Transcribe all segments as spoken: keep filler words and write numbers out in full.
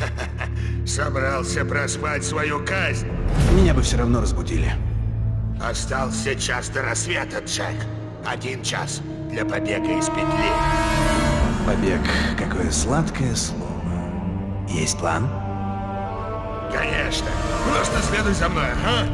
Собрался проспать свою казнь. Меня бы все равно разбудили. Остался час до рассвета, Джек. Один час для побега из петли. Побег. Какое сладкое слово. Есть план? Конечно. Просто следуй за мной, а?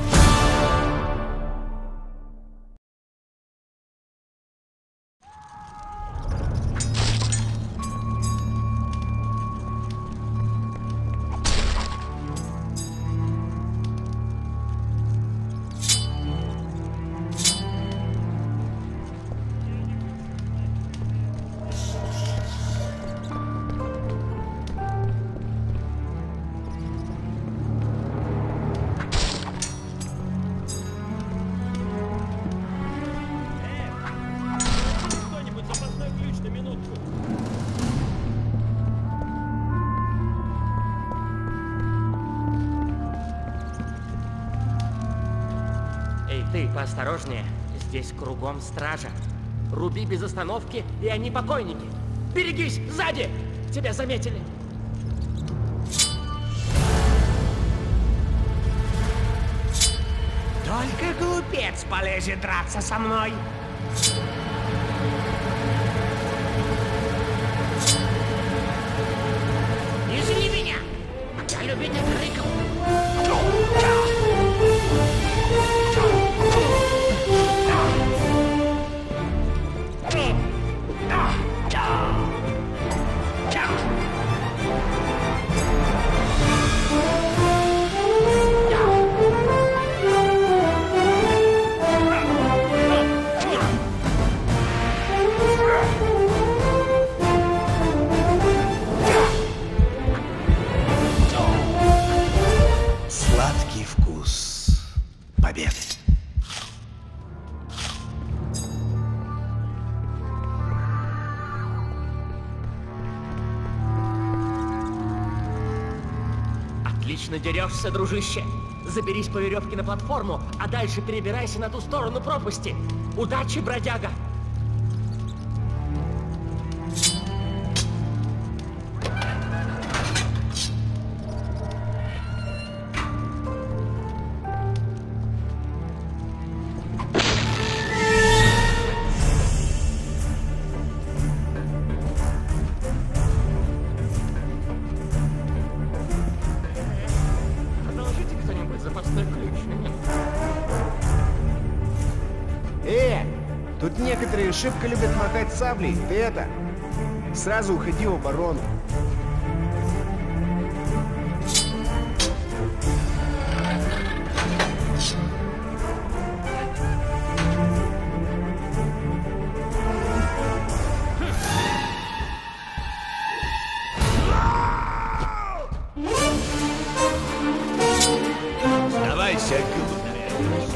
Ты поосторожнее, здесь кругом стража. Руби без остановки, и они покойники. Берегись, сзади! Тебя заметили. Только глупец полезет драться со мной. Не зли меня! Я любитель криков. Сладкий вкус победы. Отлично дерешься, дружище. Заберись по веревке на платформу, а дальше перебирайся на ту сторону пропасти. Удачи, бродяга! Э, тут некоторые шибко любят махать саблей. Ты это, сразу уходи в оборону. Сдавайся, глупая.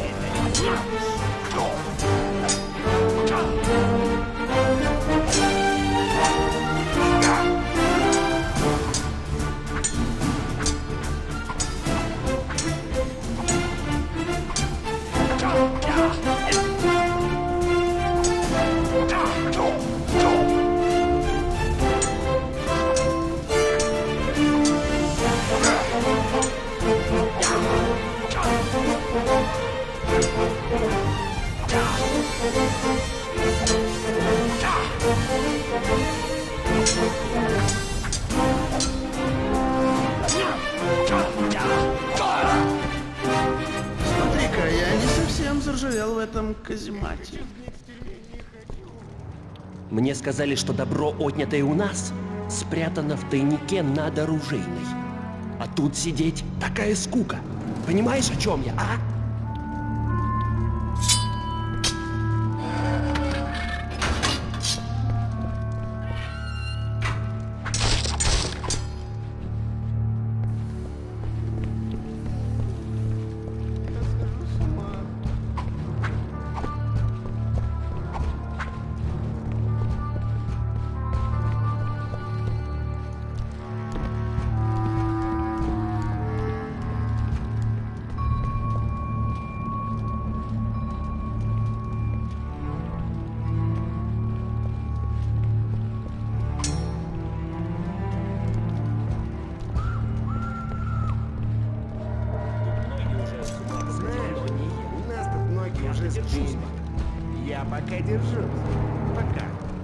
Смотри-ка, я не совсем заржавел в этом каземате. Мне сказали, что добро, отнятое у нас, спрятано в тайнике над оружейной. А тут сидеть такая скука. Понимаешь, о чем я, а? пока держусь. Пока.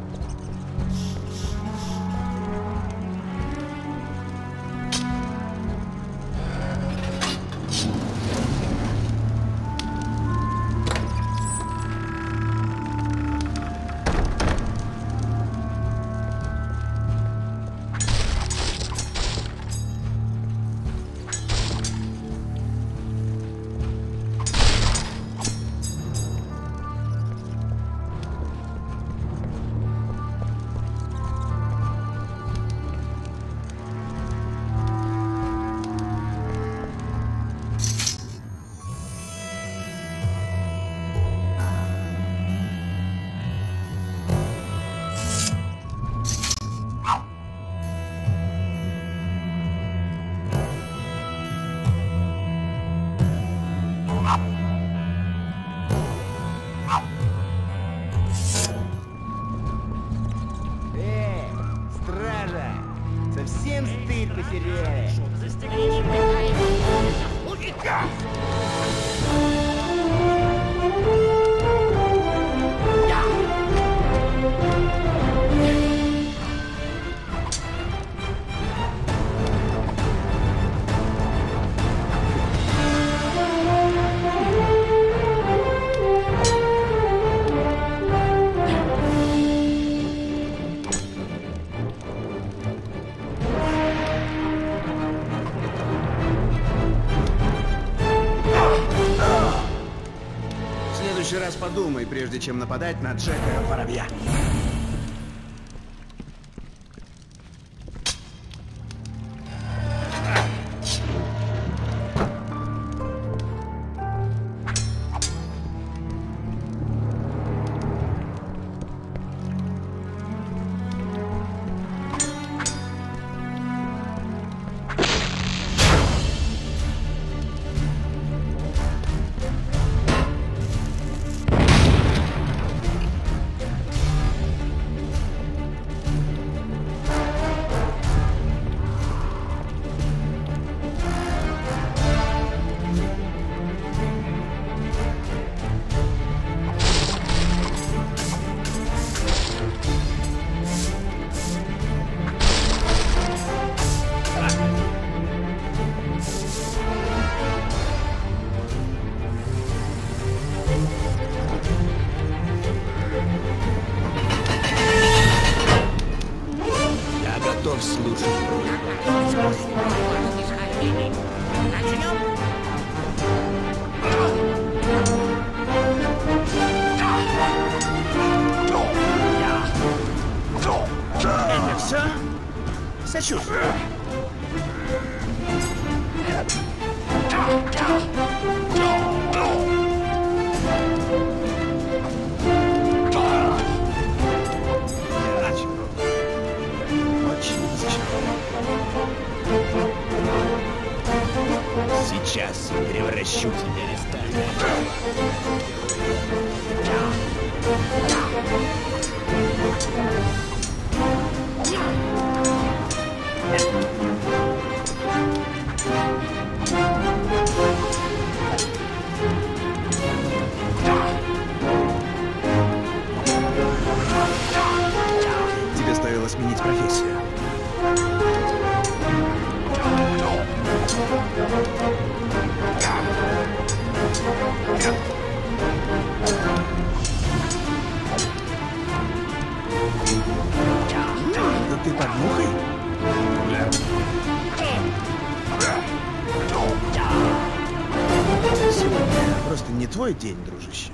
Эй, стража! Совсем стыд потеряли. Застрелите меня. В следующий раз подумай, прежде чем нападать на Джека Воробья. Я готов слушать. Начнем? Это все? Сочувствую. Я разочарован. Очень разочарован. Сейчас превращу тебя в сталь. Тебе стоило сменить профессию. Да ты под мухой? Сегодня просто не твой день, дружище.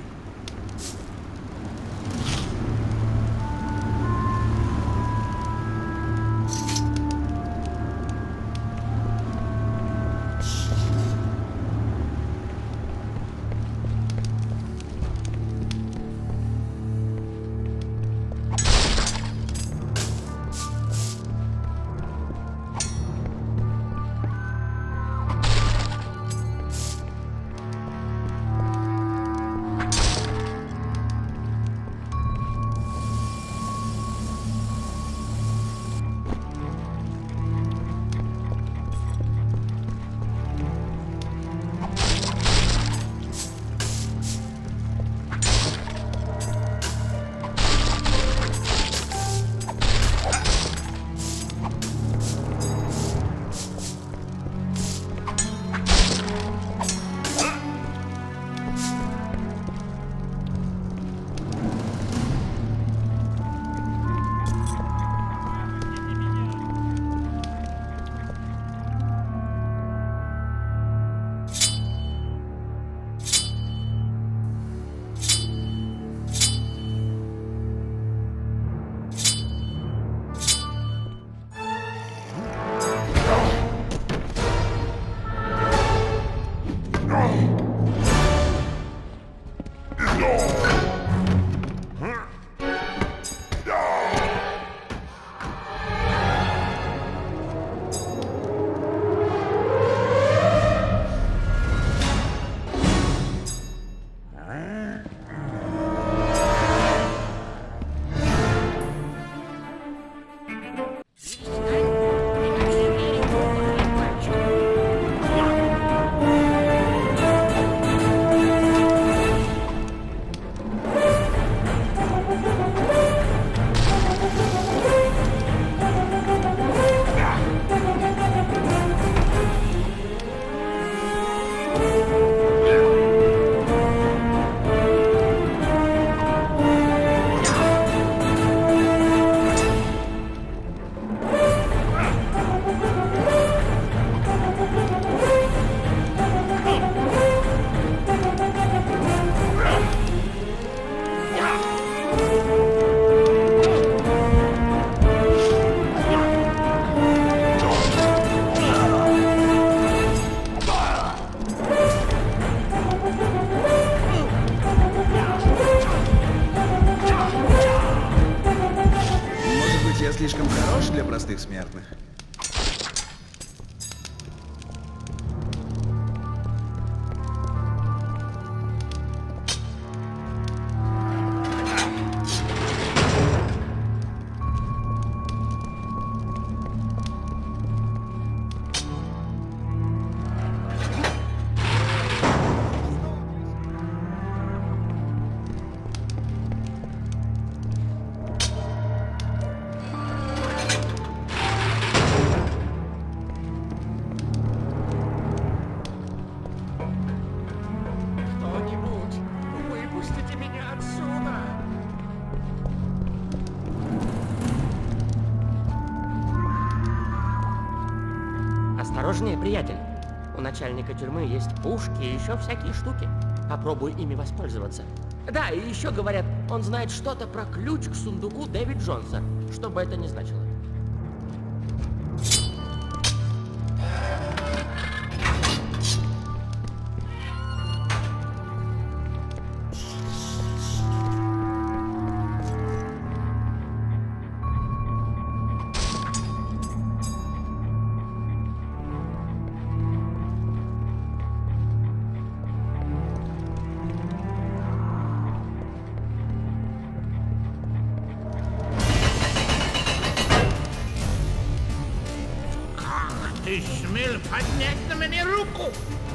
слишком хорош для простых смертных. Кто-нибудь, выпустите меня отсюда! Осторожнее, приятель. У начальника тюрьмы есть пушки и еще всякие штуки. Попробуй ими воспользоваться. Да, и еще говорят, он знает что-то про ключ к сундуку Дэвид Джонса. Что бы это ни значило. Ты смел поднять на меня руку?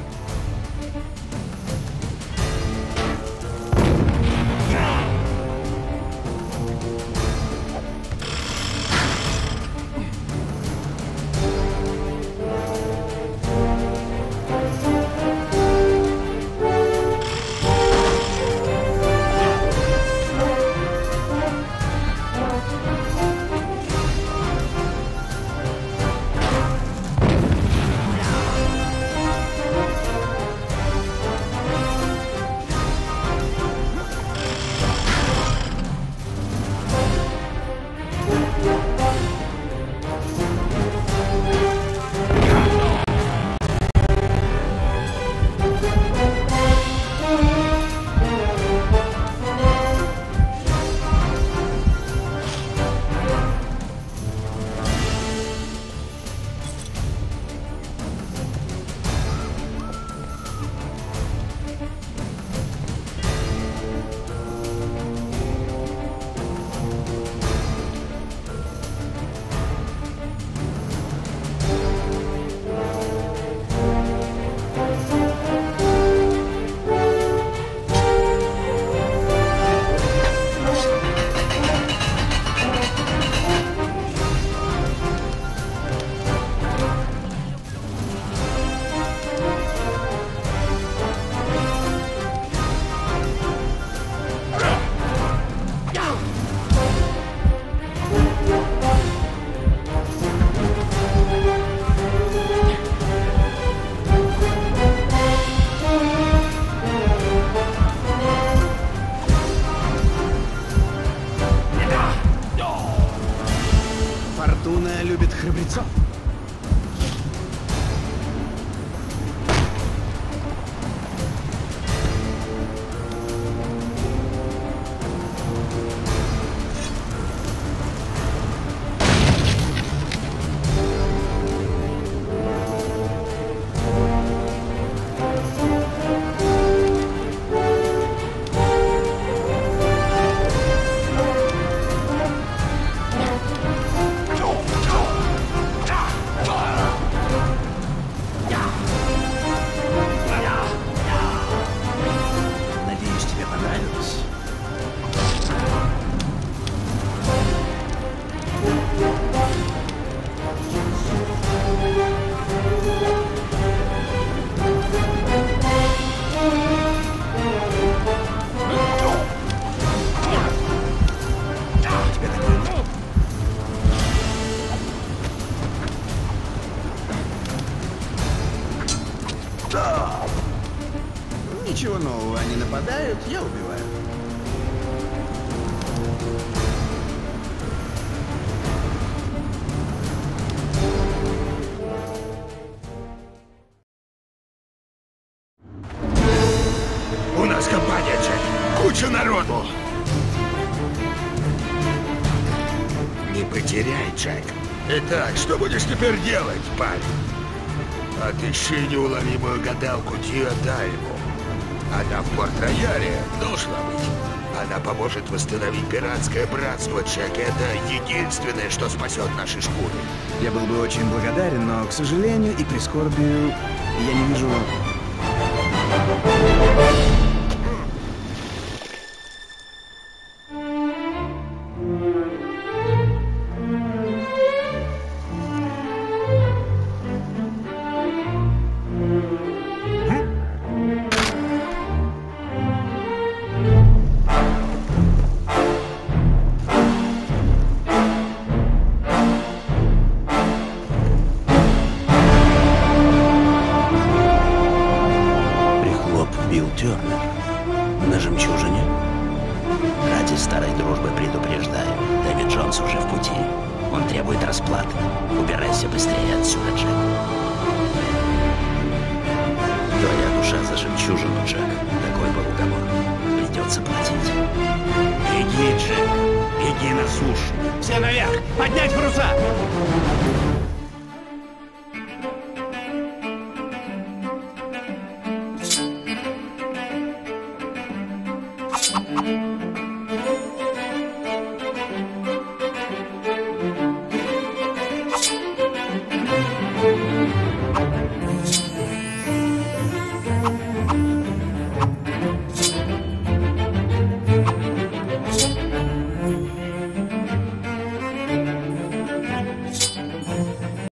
Фортуна любит храбрецов. Надеюсь, тебе понравилось. Тебе такое? Ничего нового, они нападают, я убиваю. У нас компания, Джек. Куча народу. Не потеряй, Джек. Итак, что будешь теперь делать, парень? Отыщи неуловимую гадалку Диадайму. Она в Порт-Рояле должна быть. Она поможет восстановить пиратское братство, Джек. Это единственное, что спасет наши шкуры. Я был бы очень благодарен, но, к сожалению и прискорбию, я не вижу... Билл Тернер. На жемчужине? Ради старой дружбы предупреждаю. Дэвид Джонс уже в пути. Он требует расплаты. Убирайся быстрее отсюда, Джек. Твоя душа за жемчужину, Джек. Такой был уговор. Придется платить. Беги, Джек. Беги на сушу. Все наверх. Поднять паруса.